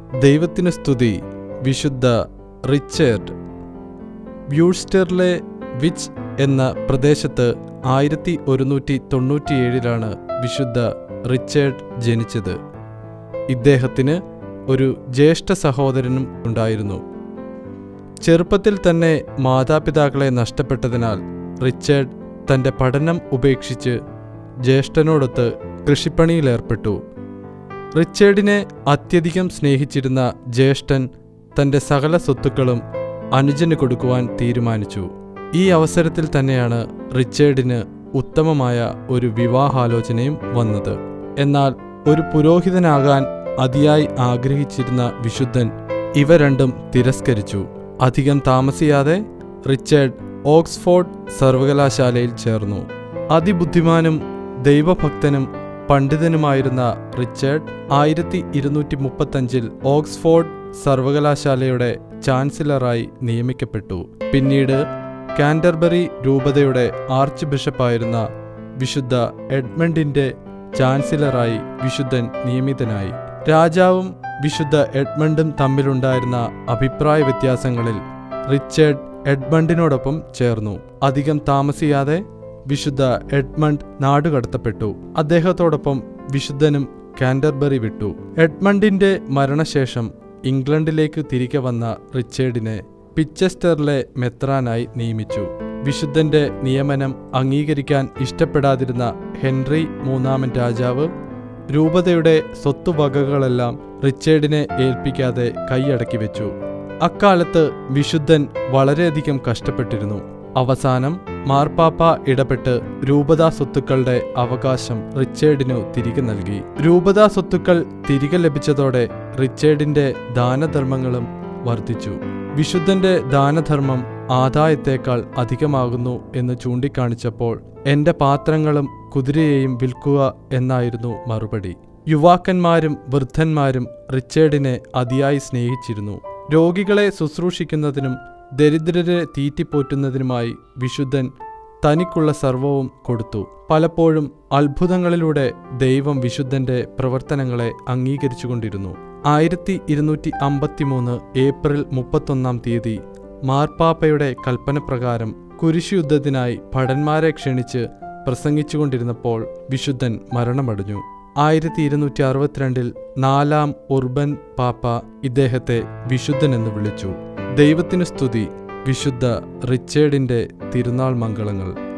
ദൈവത്തിനു സ്തുതി. വിശുദ്ധ റിച്ചർഡ്. വ്യൂഴ്സ്റ്ററിലെ വിച്ച് എന്ന പ്രദേശത്ത് 1197 വിശുദ്ധ റിച്ചർഡ് ജനിച്ചത്. ഇദ്ദേഹത്തിന് ഒരു ജ്യേഷ്ഠ സഹോദരനും ഉണ്ടായിരുന്നു. ചെറുപ്പത്തിൽ തന്നെ മാതാപിതാക്കളെ നഷ്ടപ്പെട്ടതിനാൽ റിച്ചർഡ് തൻ്റെ പഠനം ഉപേക്ഷിച്ച് ജ്യേഷ്ഠനോടൊത്ത് കൃഷിപ്പണിയിലേർപ്പെട്ടു. റിച്ചർഡിനെ അത്യധികം സ്നേഹിച്ചിരുന്ന ജ്യേഷ്ഠൻ തൻ്റെ സകല സ്വത്തുക്കളും അനുജന് കൊടുക്കുവാൻ തീരുമാനിച്ചു. ഈ അവസരത്തിൽ തന്നെയാണ് റിച്ചർഡിന് ഉത്തമമായ ഒരു വിവാഹാലോചനയും വന്നത്. എന്നാൽ ഒരു പുരോഹിതനാകാൻ അതിയായി ആഗ്രഹിച്ചിരുന്ന വിശുദ്ധൻ ഇവ രണ്ടും തിരസ്കരിച്ചു. അധികം താമസിയാതെ റിച്ചർഡ് ഓക്സ്ഫോർഡ് സർവകലാശാലയിൽ ചേർന്നു. അതിബുദ്ധിമാനും ദൈവഭക്തനും പണ്ഡിതനുമായിരുന്ന റിച്ചർഡ് 1235 ഓക്സ്ഫോർഡ് സർവകലാശാലയുടെ ചാൻസലറായി നിയമിക്കപ്പെട്ടു. പിന്നീട് കാൻറ്റർബറി രൂപതയുടെ ആർച്ച് ബിഷപ്പായിരുന്ന വിശുദ്ധ എഡ്മണ്ടിന്റെ ചാൻസലറായി വിശുദ്ധൻ നിയമിതനായി. രാജാവും വിശുദ്ധ എഡ്മണ്ടും തമ്മിലുണ്ടായിരുന്ന അഭിപ്രായ വ്യത്യാസങ്ങളിൽ റിച്ചർഡ് എഡ്മണ്ടിനോടൊപ്പം ചേർന്നു. അധികം താമസിയാതെ വിശുദ്ധ എഡ്മണ്ട് നാടുകടത്തപ്പെട്ടു. അദ്ദേഹത്തോടൊപ്പം വിശുദ്ധനും കാൻറ്റർബറി വിട്ടു. എഡ്മണ്ടിന്റെ മരണശേഷം ഇംഗ്ലണ്ടിലേക്ക് തിരികെ വന്ന റിച്ചർഡിനെ ചിച്ചെസ്റ്ററിലെ മെത്രാനായി നിയമിച്ചു. വിശുദ്ധന്റെ നിയമനം അംഗീകരിക്കാൻ ഇഷ്ടപ്പെടാതിരുന്ന ഹെൻറി മൂന്നാമൻ രാജാവ് രൂപതയുടെ സ്വത്തുവകകളെല്ലാം റിച്ചർഡിനെ ഏൽപ്പിക്കാതെ കൈയടക്കി വെച്ചു. അക്കാലത്ത് വിശുദ്ധൻ വളരെയധികം കഷ്ടപ്പെട്ടിരുന്നു. അവസാനം മാർപ്പാപ്പ ഇടപെട്ട് രൂപതാ സ്വത്തുക്കളുടെ അവകാശം റിച്ചർഡിനു തിരികെ നൽകി. രൂപതാ സ്വത്തുക്കൾ തിരികെ ലഭിച്ചതോടെ റിച്ചർഡിന്റെ ദാനധർമ്മങ്ങളും വർദ്ധിച്ചു. വിശുദ്ധന്റെ ദാനധർമ്മം ആദായത്തേക്കാൾ അധികമാകുന്നു എന്ന് ചൂണ്ടിക്കാണിച്ചപ്പോൾ എന്റെ പാത്രങ്ങളും കുതിരയെയും വിൽക്കുക എന്നായിരുന്നു മറുപടി. യുവാക്കന്മാരും വൃദ്ധന്മാരും റിച്ചർഡിനെ അതിയായി സ്നേഹിച്ചിരുന്നു. രോഗികളെ ശുശ്രൂഷിക്കുന്നതിനും ദരിദ്രരെ തീറ്റിപ്പോറ്റുന്നതിനുമായി വിശുദ്ധൻ തനിക്കുള്ള സർവവും കൊടുത്തു. പലപ്പോഴും അത്ഭുതങ്ങളിലൂടെ ദൈവം വിശുദ്ധന്റെ പ്രവർത്തനങ്ങളെ അംഗീകരിച്ചുകൊണ്ടിരുന്നു. 1253 ഏപ്രിൽ 31 മാർപ്പാപ്പയുടെ കൽപ്പനപ്രകാരം കുരിശുയുദ്ധത്തിനായി ഭടന്മാരെ ക്ഷണിച്ച് പ്രസംഗിച്ചുകൊണ്ടിരുന്നപ്പോൾ വിശുദ്ധൻ മരണമടഞ്ഞു. 1262 4-ാം ഉർബൻ പാപ്പ ഇദ്ദേഹത്തെ വിശുദ്ധനെന്ന് വിളിച്ചു. ദൈവത്തിനു സ്തുതി. വിശുദ്ധ റിച്ചർഡിന്റെ തിരുനാൾ മംഗളങ്ങൾ.